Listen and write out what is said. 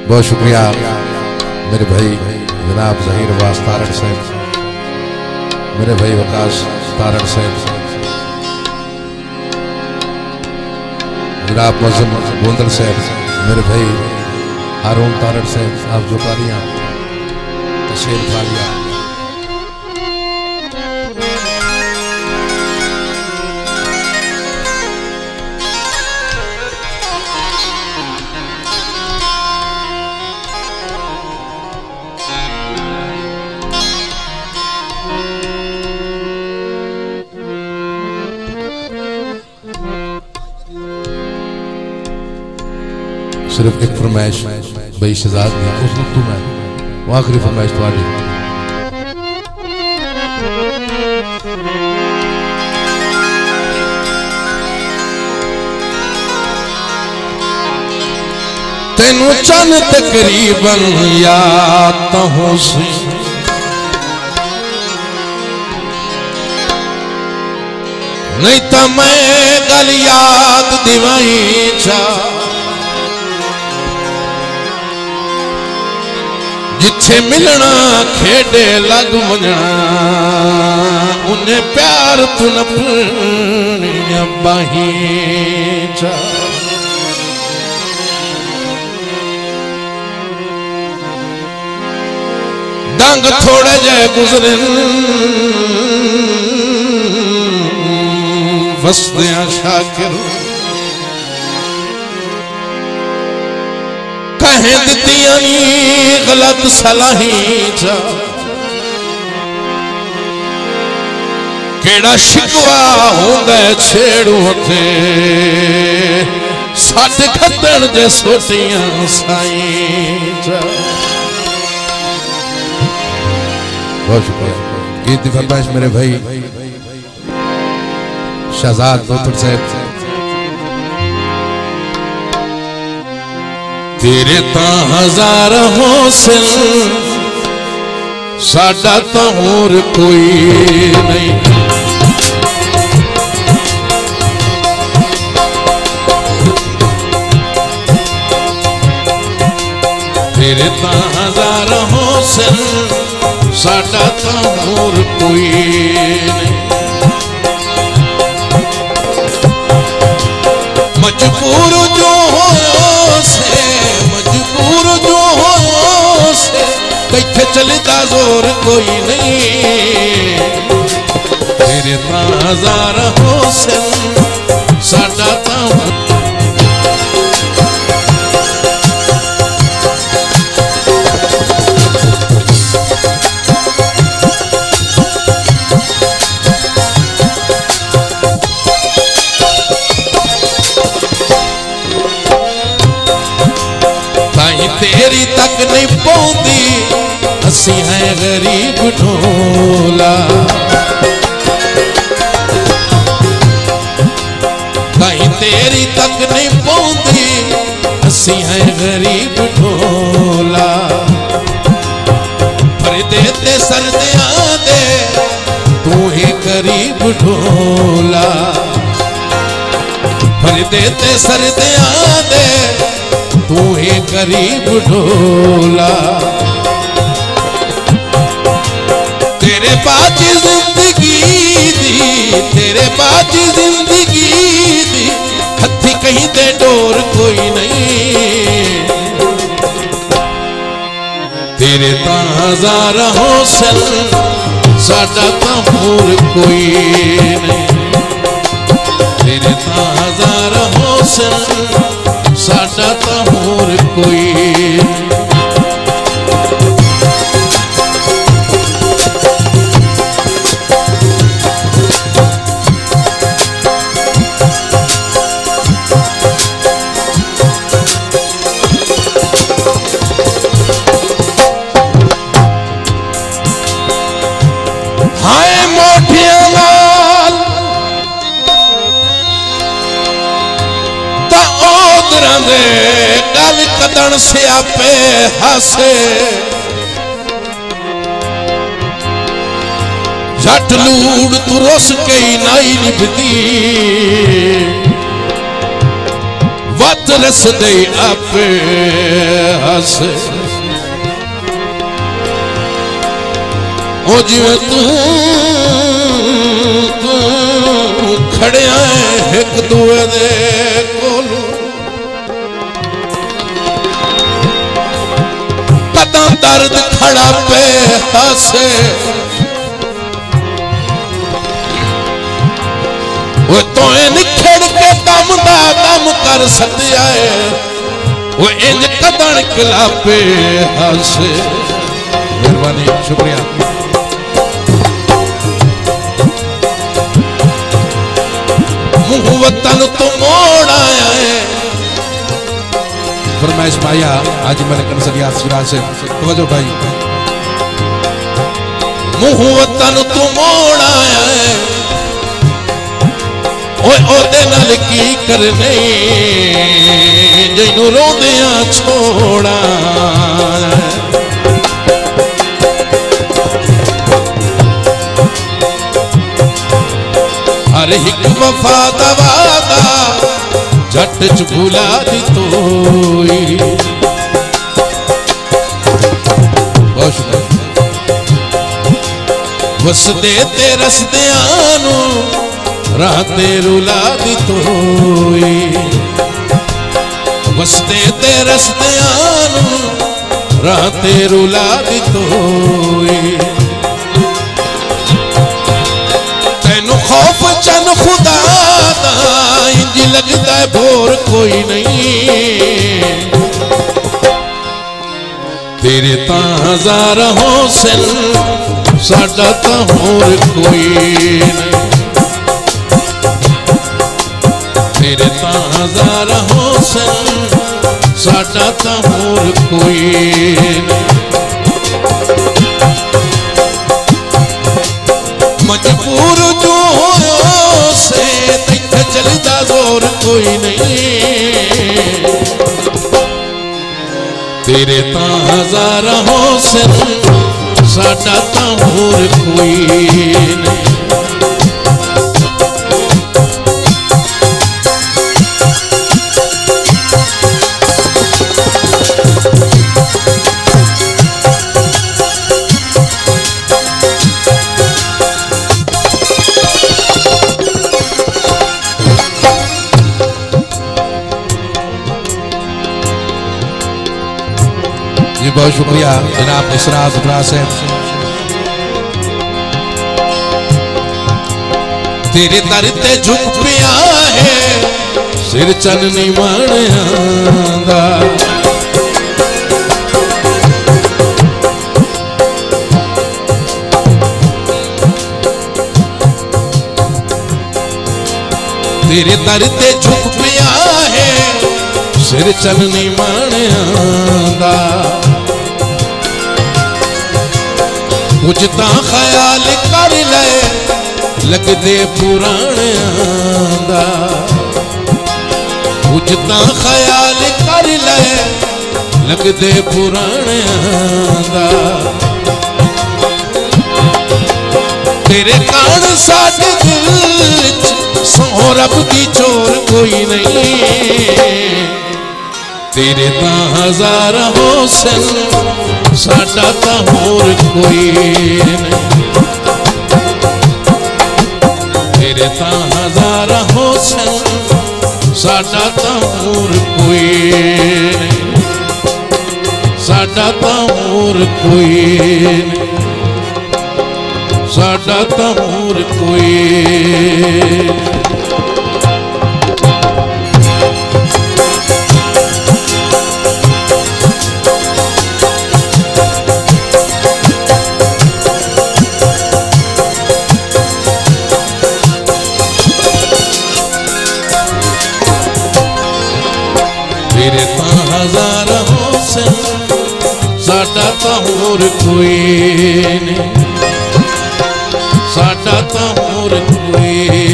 बहुत शुक्रिया मेरे भाई जनाब ज़हीर अब्बास तारण साहब, मेरे भाई वकास तारण साहब, जनाब मौजम गोंदल साहब, मेरे भाई हारून तारण साहब, आप जो कालियाँ तशरीफ फालिया, सिर्फ एक फरमाइश भाई शहजाद ने उस वक्त मैं वो आखिरी फरमाइश थोड़ी तेनू चन तकरीबन याद तो हो सी नहीं तो मैं गल याद दिवाई चा जिथे मिलना खेडे लग वजना उन्हें प्यार तू न बाही चा डंग थोड़े जे गुजरे वसदिया शाकिर कहें दितियां नी गलत सलाही चा केड़ा शिकवा होंदा छेड़ू थे साथ खतन जे सोटियां साई चा। बहुत शुक्रिया। गीत की फरमाइश मेरे भाई शहजाद दोतर साहब। तेरे ता हजार हौसल साडा तो और कोई नहीं, तेरे ता हजार हौसल साडा तो और कोई नहीं। मजबूर जो हो से, मजबूर जो हो से कैथे चलता जोर कोई नहीं। तेरे हजार हौसल साडा तो तेरी तक नहीं पौंदी असी हैं गरीब ढोला। कहीं तेरी तक नहीं पौंदी असी हैं गरीब ढोला। फरदे ते सरदियां दे तू ही गरीब ढोला। फरदे ते सरदियां दे तू ही गरीब ढोला। तेरे पास जिंदगी दी, तेरे पास जिंदगी दी हथी कहीं दे डोर कोई नहीं। तेरे ता हजार हौसल साडा ता होर कोई नहीं। तेरे ता हजार हौसल साडा तो होर कोई। हाय मोठिया लाल ता ओदरा दे गल कदन स्यापे हासे। जट लूड़ तू रुस कई नाई निभदी वत वक्त रस दे आपे हस ओ जिवें तू खड़िया है एक दूए दे कोलू कदा दर्द खड़ा पे हसे वो तो निखड़ के दम दा दम कर सकिया है वो इंज कदन खिलाफे हसे। मेहरबानी शुक्रिया। मुँह वतन तो मोड़ आया है फरमाइश भाइया आज मैंने कंसलिया सिराज से तवज्जो भाई। मुँह वतन तो मोड़ आया है ओए ओदे नाल की करने जिन्नू रोंदियां छोड़ा हर एक वफा दा वादा झट च भुला दी तोई। बहुत शुक्रिया। वसदे ते रसदियां नू राह ते रुला दी तोई। वसदे ते रसदियां नू राह ते रुला दी तोई। खौफ चन खुदा दा इंज लगता है भोर कोई नहीं तेरे ता हज़ारा हुस्न साडा ता होर कोई नहीं तेरे ता हज़ारा हुस्न साडा ता होर कोई नहीं। मजबूर जो हो से तक चलता जोर कोई नहीं तेरे ता हज़ारा हुस्न साडा ता होर कोई नहीं। बहुत शुक्रिया जनाब इसराज से। तेरे दर ते झुक पिया है सिर चन नहीं माणियांदा तेरे दर ते झुक पिया है सिर चन नहीं माणियांदा कुछ ता ख्याल कर ले लगदे पुराणियां दा कुछ ता ख्याल कर ले लगदे पुराणियां दा तेरे कान साडे दिल च सौ रब दी चोर कोई नहीं तेरे ता हज़ारा हुस्न साडा ता होर कोई नहीं तेरे ता हज़ारा हुस्न साडा ता होर कोई नहीं साडा ता होर कोई नहीं साडा ता होर कोई। तेरे ता हज़ारा हुस्न साडा ता होर कोई नहीं साडा ता होर कोई